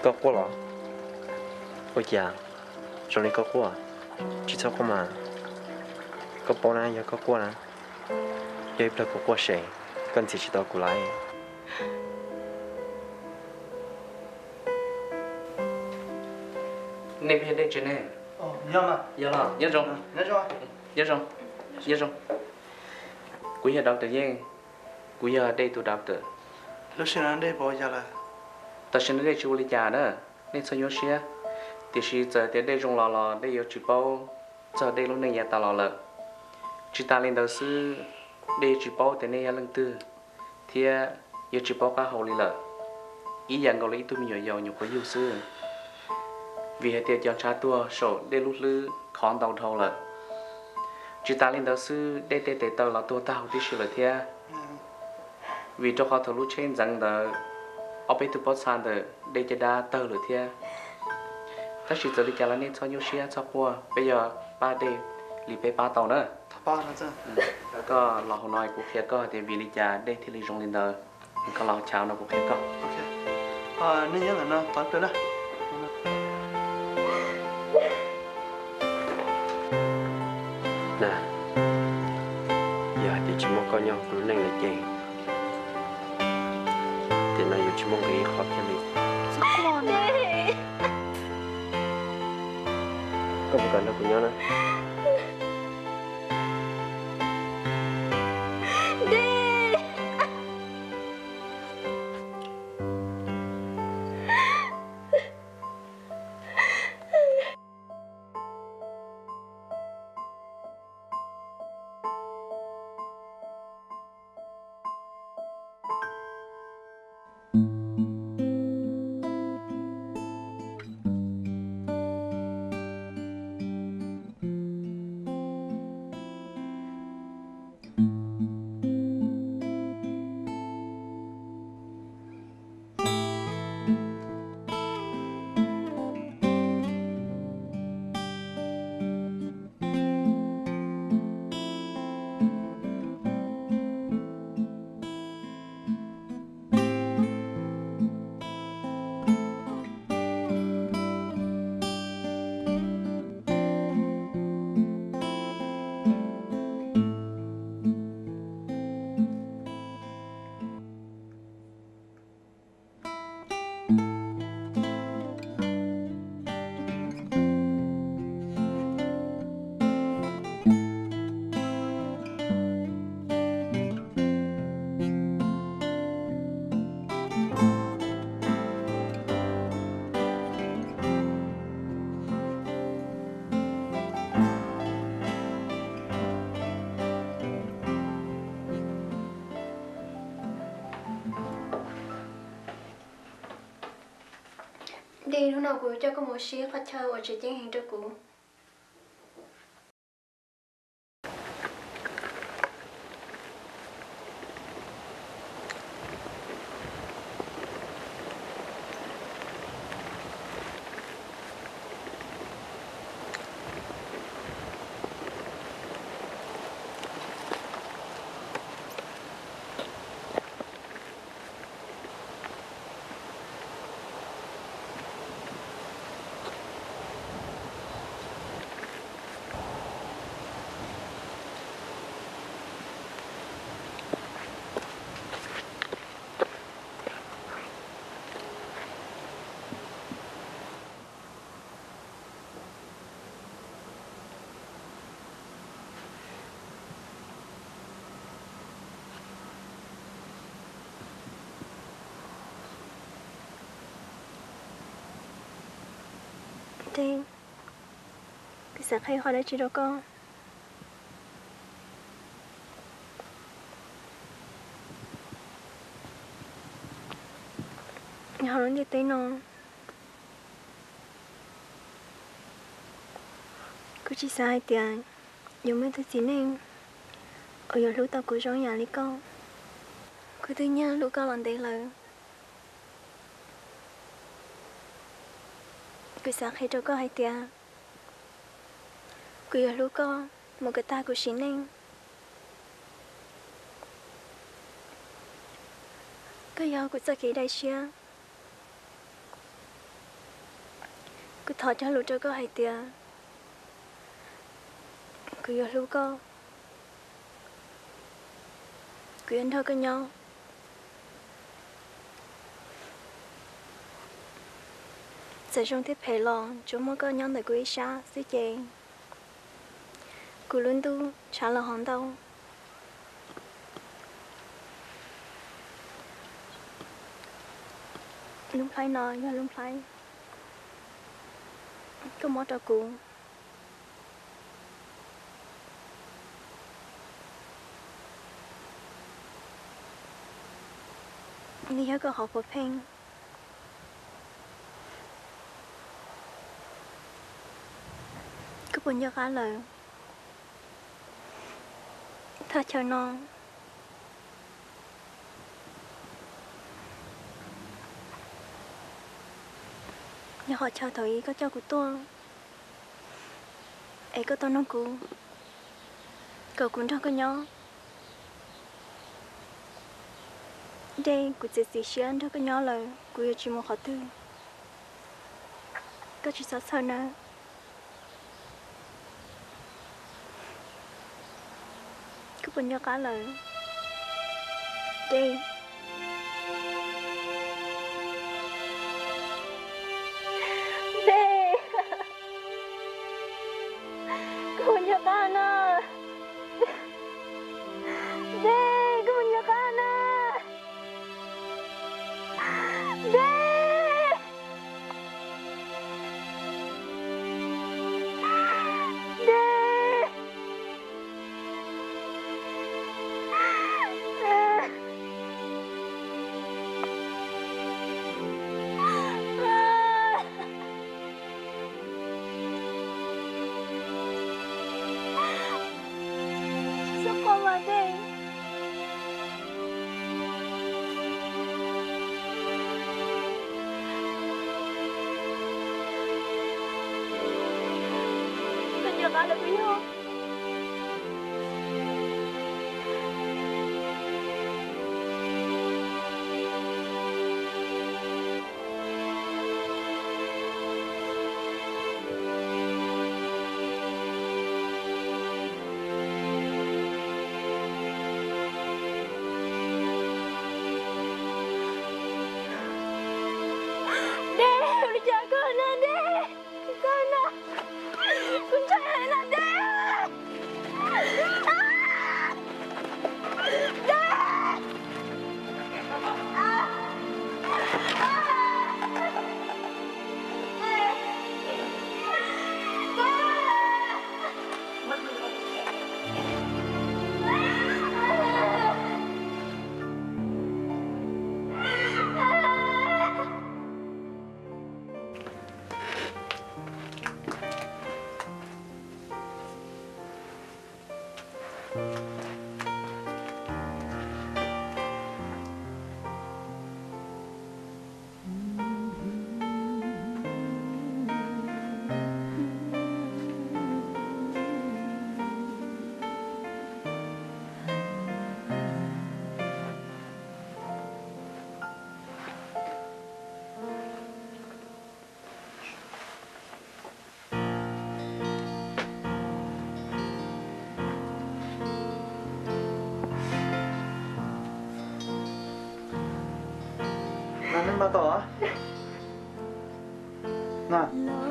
có quá lắm ôi chà rồi này có quá chỉ sao không mà có bao nhiêu giờ có quá nè giờ bây giờ có quá sẻ cần chỉ tao của lại nên phải đây chứ nè nhớ mà nhớ rồi quý giờ đọc từ gì quý giờ đây tôi đọc từ lúc sinh anh đây bỏ ra là ta sinh đây chú lý già đó nên sao nhớ xia thì khi giờ tới đây trong lò đây có chữ bao giờ đây lúc này nhà ta lò lợ chữ ta lên đầu sư đây chữ bao tới này lần tư thì giờ chữ bao cả hậu lý lợ ý rằng gọi là ý tôi mình nhỏ nhiều có nhiều sư vì hệ tiệt chọn cha tua sổ đây lúc lư khón đầu thầu lợ chữ ta lên đầu sư đây tê tê tàu là tua tàu tí sư lợ thia vì cho họ thầu lúc trên rằng là ở bên tụi bớt san de đâyจะได้เตอร์หรือเที่ยถ้าสิจะลิจาระเนี่ยชอบยูเชียชอบพัวไปยอป้าเดหรือไปป้าเต่าเนอะ thà ba là chứ แล้วก็เราหน่อยกูเพียก็เดวิลิจาได้ที่ลิจงลินเดอร์ก็เราเช้านะกูเพียก็ ok nên nhớ là nó toán tới đây nè giờ thì chỉ mong coi nhau lúc này là chèn thì này chỉ mong cái khó khăn đi con có một cái nào của nhau nữa đi lúc nào cũng cho có một xíu phát thơ và chỉ tiếng hình cho cụ Đen cái sáng hay hoa đã chỉ đó con nhà nó đi tới nó cứ chỉ sai tiền dùng mấy thứ gì nên ở giờ lúc tao cứ trong nhà lấy con cứ thứ nha lúc con làm đấy là cứ sáng hay cho con hay tiền cứ giờ lúc con một cái ta của xin nên cái giờ của sao kỳ đại xia cứ thọ cho lũ cho có hay tia cứ giờ lũ có cứ ăn thôi cái nhau sẽ trong tiếp hệ lò chúng mới có nhau để quý xa xí chè cứ luôn tu trả là hòn đâu lúc phải nói nhưng lúc phải có món trò cũ đi hết có học một phen cứ buồn nhớ khá lời thật chờ non nhớ họ chờ thấy có cho của tôi ấy có tôi nó cũ cậu cũng đâu có nhớ đây của chị sĩ xuyên đâu có nhớ lời của chỉ một họ tư có chỉ sợ sợ nữa cứ buồn nhớ cả lời đây đây cứ buồn nhớ cả nữa đây cứ buồn nhớ cả nữa đây đây sao con vào đây bây giờ ta được biết không Đê, đi chờ con nè Đê. Con nè. Con chạy nè Đê. Đê. Nè bà tỏ á. Nè.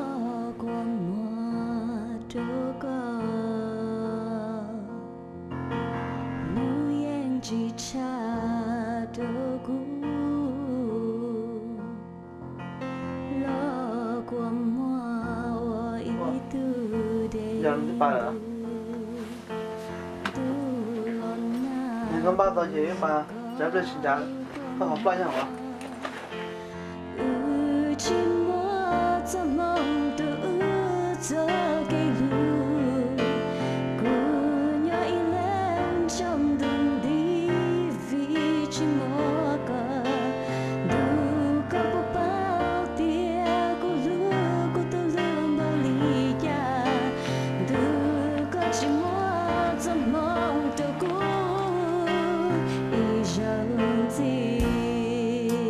Giờ nó bà nữa. Nè con ba tỏ gì bà trả lời xin chào. Có học bao nhiêu hả? chỉ muốn cho mong tự cho cái lũ cứ nhảy lên trong đường đi vì chỉ muốn cả đủ có bộ bao tia của lũ của tôi lương bao lý ya đủ có chỉ muốn cho mong tự cố ý rằng gì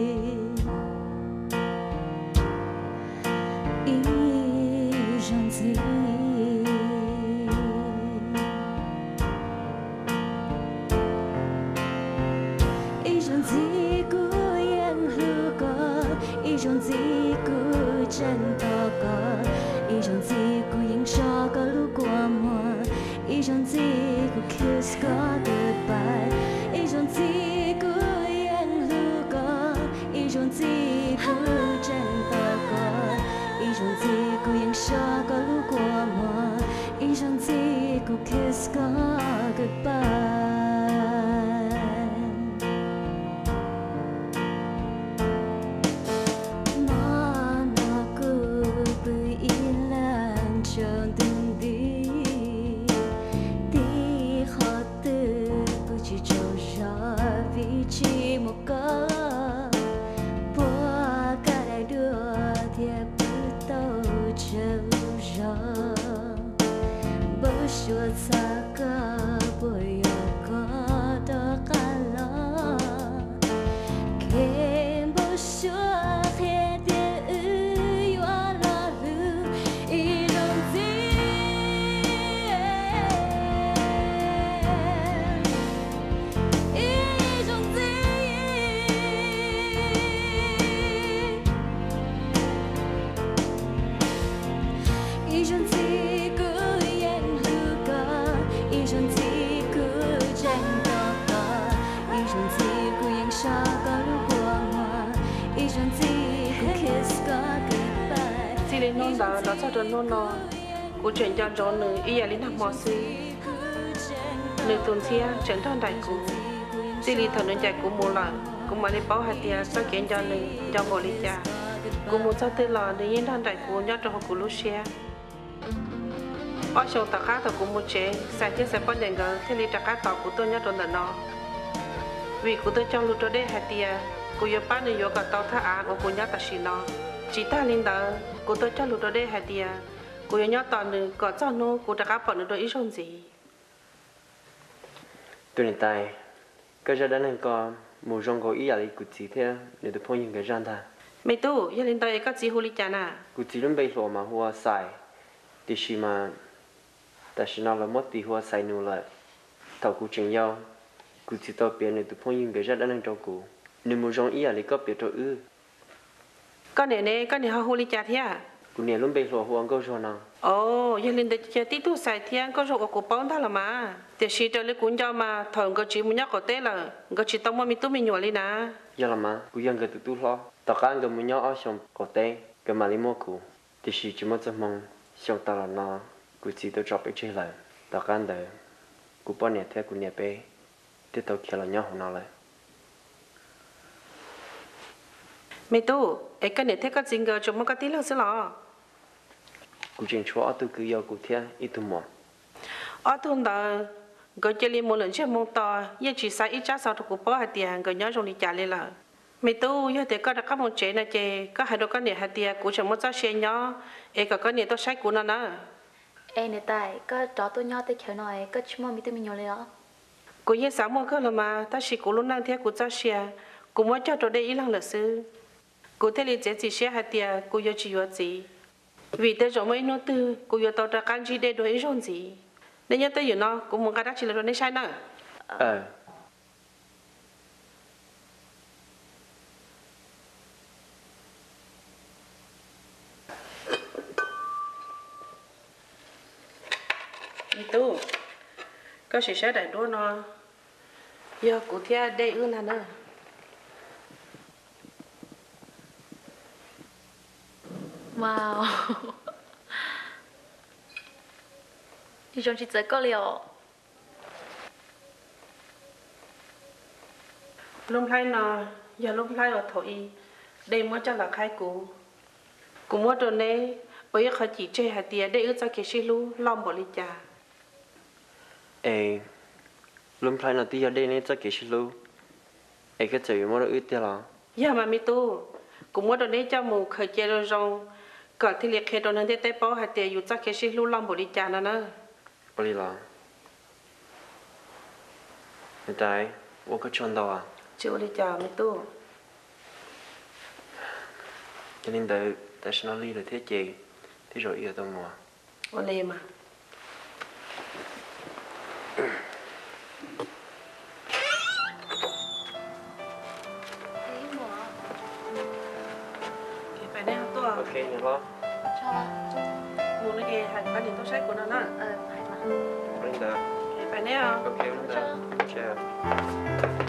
đó cho đồn nôn nó cú chuyển cho chỗ nữ ý linh học mò sư nữ tuần xia chuyển thon đại cú xì lì thằng nữ chạy cú mua lợn cú mà đi bảo hạt tiền sau kiện cho nữ cho ngồi đi cha cú mua cho tên lò nữ yên thon đại cú nhớ cho họ cú lúc xia ở trong tạc khác thì cú mua chế sai thiết sai bao nhiêu người thì lì tạc khác tàu cú tôi nhớ trong đợt nó vì cú tôi trong lúc đó để hạt tiền cú yêu bán nữ yêu cả tàu thả á cú nhớ ta xí nó chỉ ta linh đó cô tôi cho lụt đây hạt tiền cô nhớ toàn nữ có cho nó cô đã gặp bọn nó ít xong gì tôi hiện tại cái gia đình có một trong có ý là cụ chỉ thế để được phong những cái gian ta mấy tu gia đình tôi có gì huli chả nè cụ chỉ lúc bây giờ mà hoa sai thì chỉ mà ta chỉ nói là mất thì hoa sai nữa lại thầu cụ chừng nhau cụ chỉ tao biết để được phong những cái gia đình trong cụ nên một trong ý là có biết cho con này họ huli chả thế à cụ này lúc bây giờ hoa có cho nào ồ gia đình tôi chỉ tí tu sai thiên có rồi có bao nhiêu là mà thì chỉ cho lấy cuốn cho mà thằng có chỉ muốn nhắc có té là có chỉ tao mà mình tu mình nhỏ lên nè giờ là mà cụ dân cái tu lo tao can cái muốn nhắc ở trong có té cái mà lấy mua cụ thì chỉ muốn cho mong trong tao là nó cụ chỉ tao chọn cái chơi lại tao can đấy cụ bao nhiêu thế cụ nhà bé thì tao kia là nhau không nào lại mấy tu ấy cái này thế có gì ngờ chúng nó có tí lâu xí lọ cụ chuyện chúa ở tôi cứ yêu cụ thế ít tu mỏ ở tuần đó có chơi li một lần chơi mông to giờ chỉ sai ít chắc sau thì cụ bỏ hạt tiền có nhớ trong đi trả lên là mấy tu giờ thì có đã có một chế này chế có hai đứa con này hạt tiền cụ chẳng muốn cho xe nhỏ ấy có con này tôi sai cụ nó nữa em này tại có đó tôi nhỏ tới kiểu này có chúng mình tôi mình nhỏ lên cụ giờ sáng mông cơ là mà ta chỉ cụ lúc năng thế cụ cho xe cụ muốn cho tôi đây ít lần là sư cụ thế li chế chỉ xe hạt tiền cụ giờ chỉ có gì vì tới chỗ mấy nó từ cụ giờ tao đã can gì để đối rồi gì nên nhớ tới giờ nó cũng muốn cái đó chỉ là nó sai nữa đi tu có sự sai đại đua nó giờ cụ thia đây ư là nữa wow đi trong chị tới có liệu lúc này nó giờ lúc này ở thổi đây mới cho là khai cụ mới đồ này bây giờ họ chỉ chơi hạt tiền để ư cho cái xí lu lòng bỏ đi trà lúc này nó tí ở đây này cho cái xí lu cái chơi mới được ít tiền là giờ mà mi tu mới đồ này cho mù khởi chơi rồi rong còn thì liệt khi đồ này để bỏ hạt tiền ư cho cái xí lu lòng bỏ đi trà nữa bỏ đi là hiện tại tôi có chọn đâu à chưa đi trà mi tu cho nên tại sao nó đi được thế chị thế rồi yêu tôi mà ở đây mà phải đeo tôi ok nhớ lo muốn cái gì hành cái gì tôi sách của nó nè Linda phải đeo ok Linda chào